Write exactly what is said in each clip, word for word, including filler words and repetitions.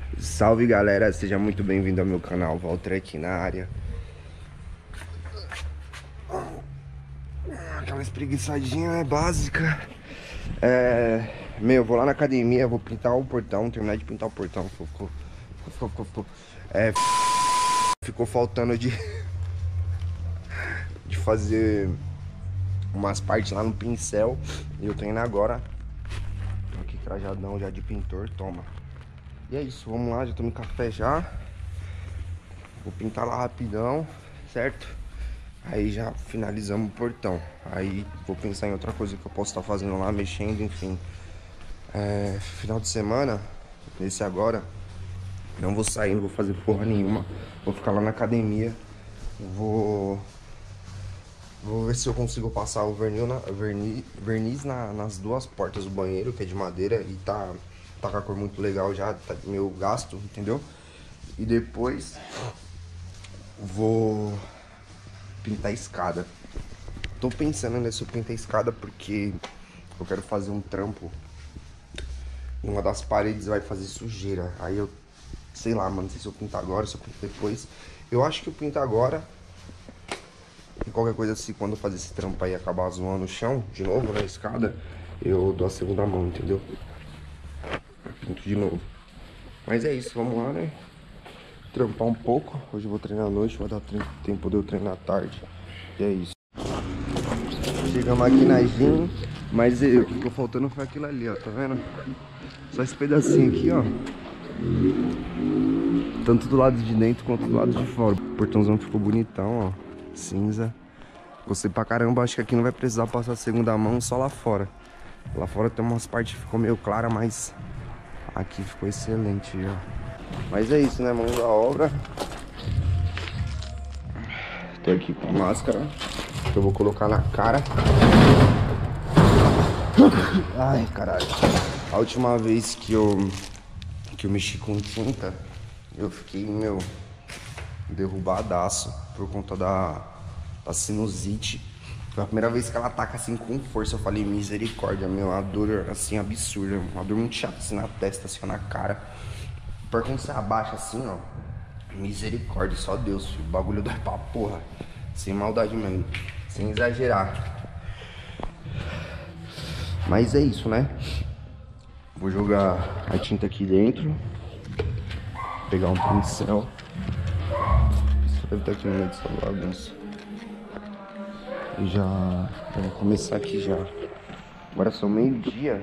Salve galera, seja muito bem-vindo ao meu canal, Walter aqui na área. Aquela espreguiçadinha, né, básica. É... Meu, vou lá na academia, vou pintar o portão, terminar de pintar o portão. Ficou, ficou, ficou, ficou, é... ficou faltando de... de fazer umas partes lá no pincel. E eu tô indo agora. Tô aqui crajadão já de pintor, toma. E é isso, vamos lá, já tomei café já. Vou pintar lá rapidão, certo? Aí já finalizamos o portão. Aí vou pensar em outra coisa que eu posso estar fazendo lá, mexendo, enfim. É, final de semana, nesse agora, não vou sair, não vou fazer porra nenhuma. Vou ficar lá na academia. Vou... Vou ver se eu consigo passar o verniz, na, verniz, verniz na, nas duas portas do banheiro, que é de madeira. E tá, tá com a cor muito legal já, tá meio gasto, entendeu? E depois vou pintar a escada. Tô pensando nesse eu pintar a escada porque eu quero fazer um trampo. Uma das paredes vai fazer sujeira. Aí eu, sei lá, mano, não sei se eu pinto agora, se eu pinto depois. Eu acho que eu pinto agora. E qualquer coisa assim, quando eu fazer esse trampo aí acabar zoando o chão, de novo na escada, eu dou a segunda mão, entendeu? Eu pinto de novo. Mas é isso, vamos lá, né? Trampar um pouco. Hoje eu vou treinar à noite, vai dar tempo de eu treinar à tarde. E é isso. Chegamos aqui na gym, mas o que ficou faltando foi aquilo ali, ó, tá vendo? Só esse pedacinho aqui, ó. Tanto do lado de dentro quanto do lado de fora. O portãozão ficou bonitão, ó. Cinza. Gostei pra caramba, acho que aqui não vai precisar passar a segunda mão, só lá fora. Lá fora tem umas partes que ficou meio clara, mas aqui ficou excelente, ó. Mas é isso, né, mão da obra. Tô aqui com a máscara que eu vou colocar na cara. Ai, caralho. A última vez que eu que eu mexi com tinta, eu fiquei, meu, derrubadaço por conta da, da sinusite. Foi a primeira vez que ela ataca assim com força. Eu falei, misericórdia, meu, uma dor assim absurda, uma dor muito chata assim na testa, assim, na cara. Por quando você abaixa assim, ó, misericórdia, só Deus, filho. O bagulho dói pra porra. Sem maldade mesmo, sem exagerar. Mas é isso, né? Vou jogar a tinta aqui dentro. Pegar um pincel. Isso deve estar aqui no meio dessa bagunça. E já... Vamos começar aqui já. Agora são meio-dia.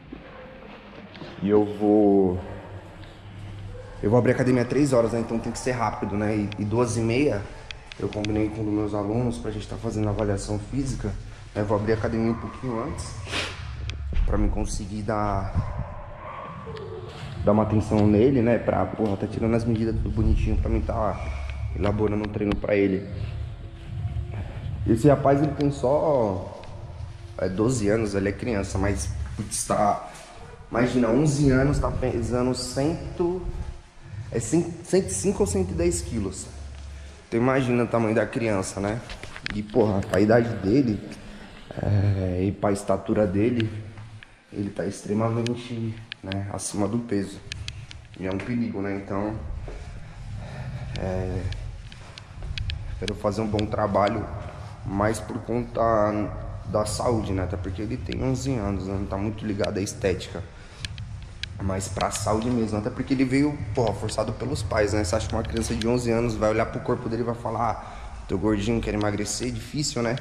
E eu vou... Eu vou abrir a academia às três horas, né? Então tem que ser rápido, né? E, e duas e meia eu combinei com um dos meus alunos pra gente estar tá fazendo avaliação física. Eu vou abrir a academia um pouquinho antes pra mim conseguir dar dar uma atenção nele, né? Pra, porra, tá tirando as medidas tudo bonitinho pra mim tá elaborando um treino pra ele. Esse rapaz, ele tem só é, doze anos, ele é criança, mas putz, tá... Imagina, onze anos, tá pesando cento... É cento e cinco ou cento e dez quilos. Então imagina o tamanho da criança, né? E porra, pra idade dele é, e pra estatura dele, ele tá extremamente, né, acima do peso. E é um perigo, né? Então é, quero fazer um bom trabalho, mais por conta da saúde, né? Até porque ele tem onze anos, né? Não tá muito ligado à estética, mas pra saúde mesmo, até porque ele veio, porra, forçado pelos pais, né? Você acha que uma criança de onze anos vai olhar pro corpo dele e vai falar, ah, tô gordinho, quero emagrecer? Difícil, né?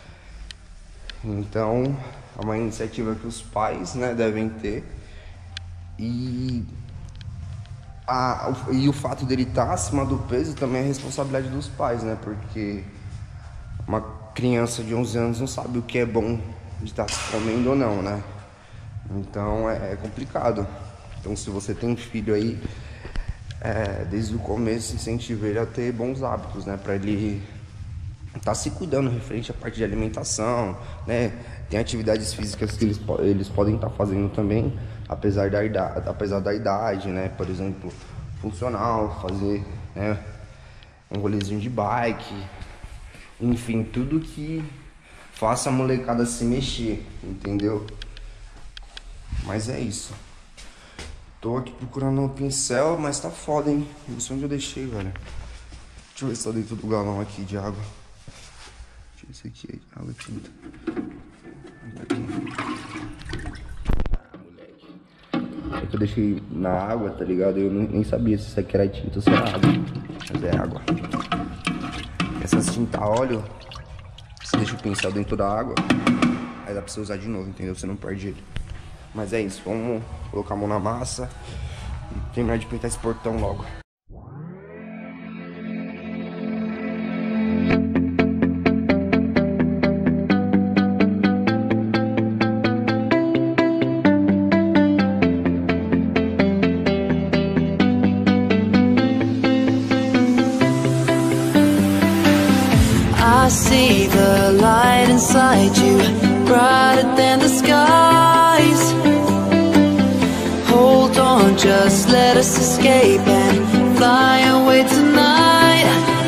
Então, é uma iniciativa que os pais, né, devem ter. E, a, o, e o fato dele estar acima do peso também é responsabilidade dos pais, né? Porque uma criança de onze anos não sabe o que é bom de estar se comendo ou não, né? Então é, é complicado. Então se você tem um filho aí, é, desde o começo incentive ele a ter bons hábitos, né? Pra ele estar tá se cuidando referente à parte de alimentação, né? Tem atividades físicas que eles, eles podem estar tá fazendo também, apesar da idade, apesar da idade, né? Por exemplo, funcional, fazer, né, um rolezinho de bike, enfim, tudo que faça a molecada se mexer, entendeu? Mas é isso. Tô aqui procurando um pincel, mas tá foda, hein? Não sei onde eu deixei, velho. Deixa eu ver se tá dentro do galão aqui de água. Deixa eu ver se aqui é água e tinta. Ah, moleque. É que eu deixei na água, tá ligado? Eu nem sabia se isso aqui era tinta ou se era água. Mas é água. Essas tinta a óleo, você deixa o pincel dentro da água, aí dá pra você usar de novo, entendeu? Você não perde ele. Mas é isso, vamos colocar a mão na massa e terminar de pintar esse portão logo. I see the light inside you, brighter than the skies. Hold on, just let us escape and fly away tonight.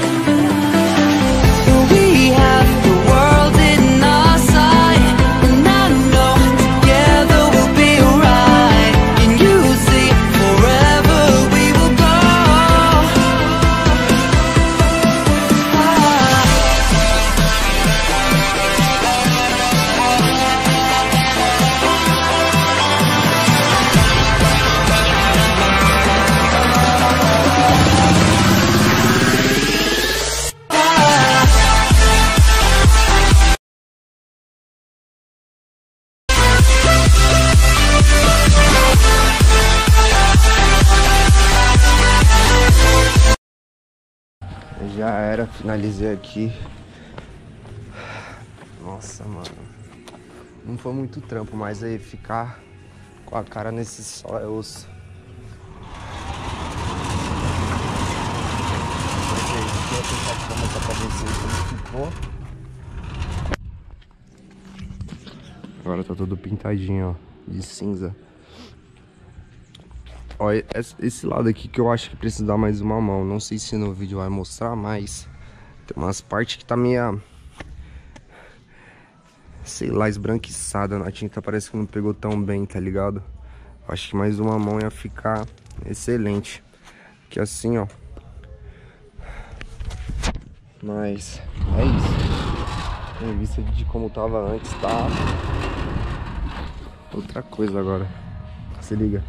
We have the world in our sight, and I know together we'll be alright. And you see, forever we will go. Já era, finalizei aqui. Nossa, mano. Não foi muito trampo, mas aí ficar com a cara nesse sol é osso. Mas aí, deixa eu tentar te mostrar pra vocês como ficou. Agora tá tudo pintadinho, ó, de cinza. Ó, esse lado aqui que eu acho que precisa dar mais uma mão. Não sei se no vídeo vai mostrar, mas tem umas partes que tá meio, sei lá, esbranquiçada na tinta. Parece que não pegou tão bem, tá ligado? Acho que mais uma mão ia ficar excelente. Que assim, ó. Mas é isso. Em vista de como tava antes, tá outra coisa agora. Se liga.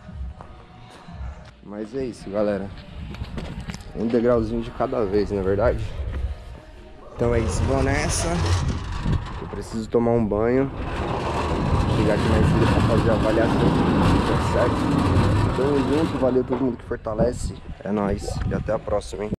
Mas é isso, galera. Um degrauzinho de cada vez, não é verdade? Então é isso, vou nessa. Eu preciso tomar um banho. Chegar aqui na ilha pra fazer a avaliação, tá certo? Tamo junto, valeu todo mundo que fortalece. É nóis e até a próxima, hein?